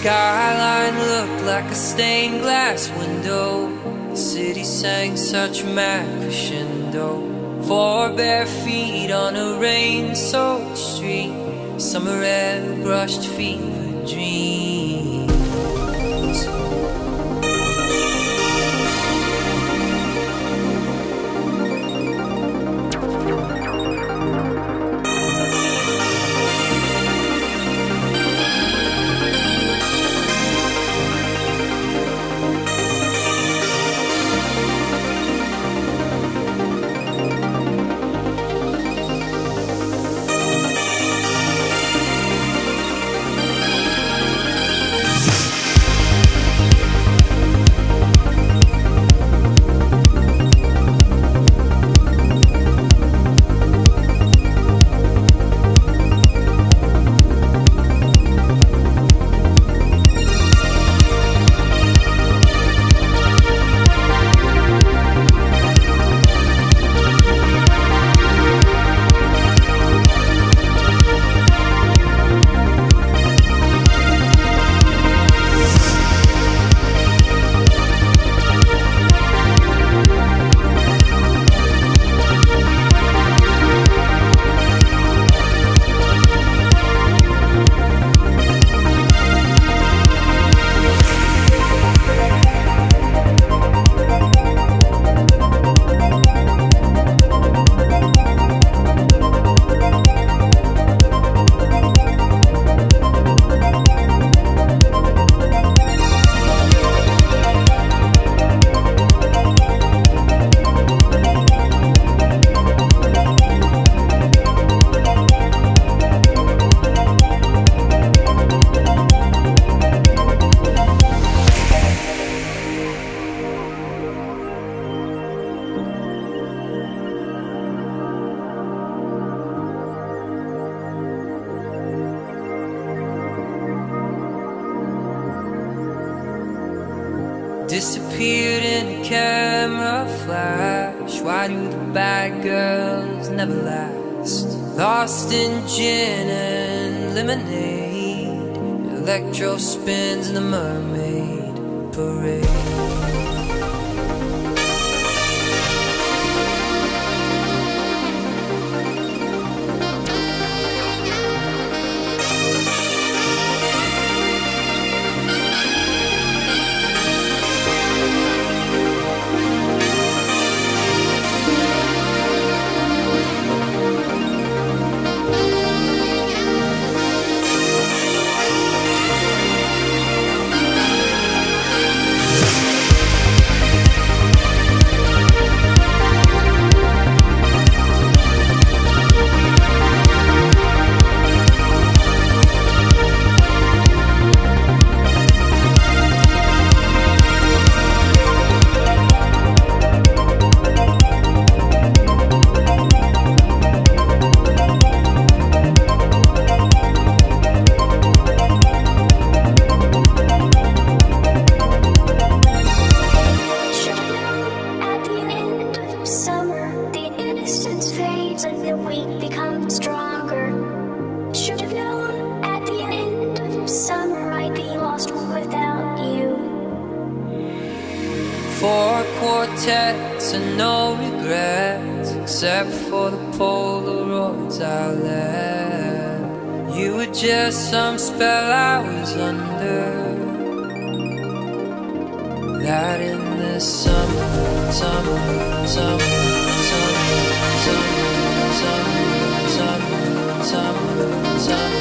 skyline looked like a stained glass window. The city sang such mad crescendo. 4 bare feet on a rain-soaked street. Summer air brushed fever dreams. Disappeared in a camera flash. Why do the bad girls never last? Lost in gin and lemonade, electro spins in the mermaid parade. Four quartets and no regrets, except for the Polaroids I left. You were just some spell I was under, that in this summer, summer, summer, summer, summer, summer, summer, summer, summer.